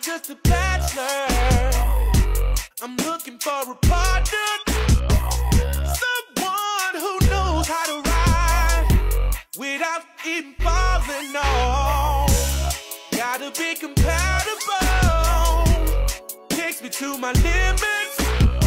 just a bachelor. I'm looking for a partner, someone who knows how to ride without even falling on. Gotta be compatible, takes me to my limits.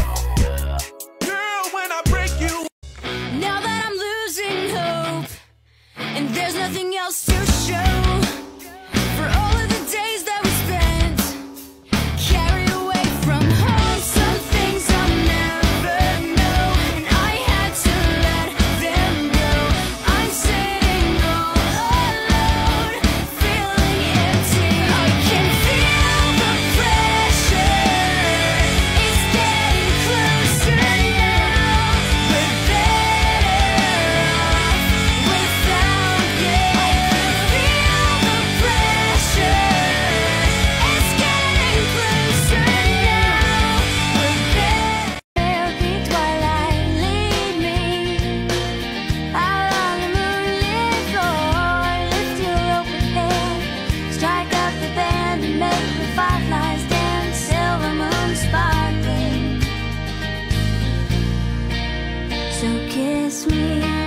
Girl, when I break you. Now that I'm losing hope, and there's nothing else to show for all of the days that we spent carried away from home. Some things I'll never know, and I had to let them go. I'm sitting all alone, feeling empty. I can feel the pressure, it's getting closer now. We're better off without you. I can feel the pressure, it's getting closer now. We're better. Milky twilight, lead me out on the moonlit floor. Lift your open hand, strike up the band, and make the fireflies dance. Silver moon sparkling, so kiss me.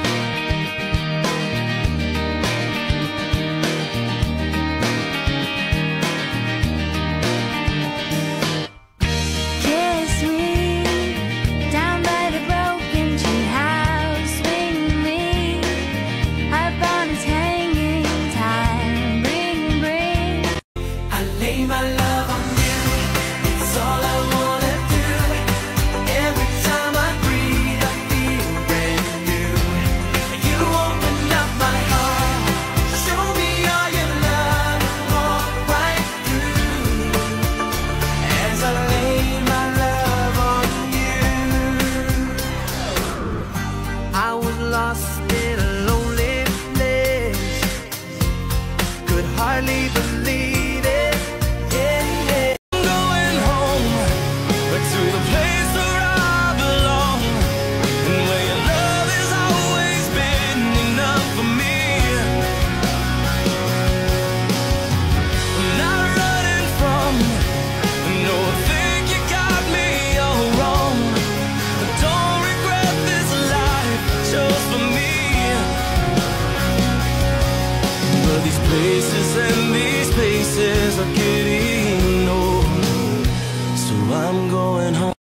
Kiss me down by the broken tree house. Swing me, our bond is hanging time. Bring. I lay my love on you, it's all I wanna do. Every time I breathe, I feel brand new. You open up my heart, show me all your love, walk right through. As I lay my love on you, I was lost in a lonely place, could hardly believe it. Yeah. Going home, but to the place where I belong, and where your love has always been enough for me. I'm not running from, no, I think you got me all wrong. I don't regret this life I chose for me. But these places and these places are getting old, so I'm going home.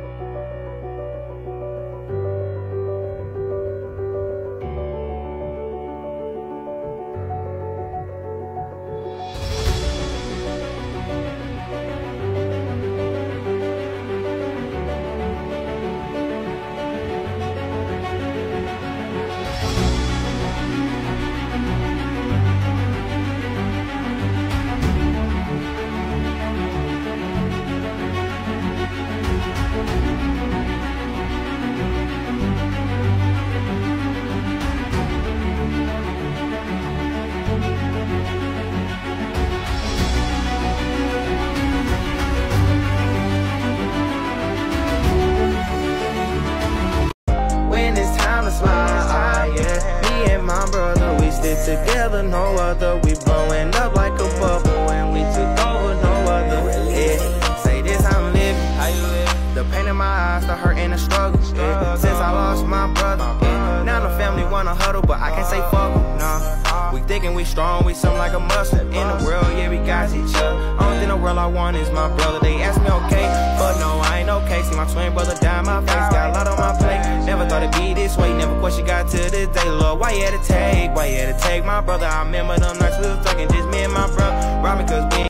When it's time to slide, yeah, me and my brother, we stick together, no other. We blowing up like a bubble, and we took over, no other. Yeah, say this, I'm living. How you live? The pain in my eyes, the hurt and the struggle. Yeah, since I lost my brother, yeah. Now the family wanna huddle, but I can't say fuck 'em, nah. We thinking we strong, we something like a muscle. In the world, yeah, we got each other. Only thing in the world I want is my brother. They ask me okay, but no, I ain't okay. See my twin brother die in my face, got a lot on my plate. Never thought it'd be this way, never question God to this day. Lord, why you had to take, why you had to take my brother? I remember them nights we was talking, just me and my brother. Rob me cause we ain't.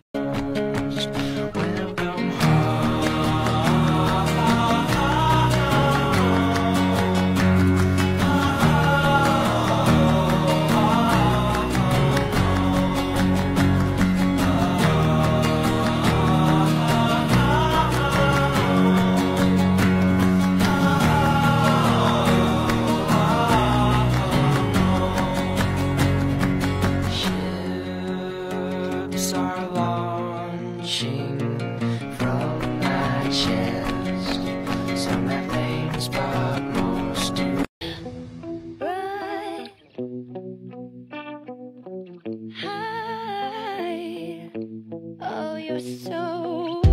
so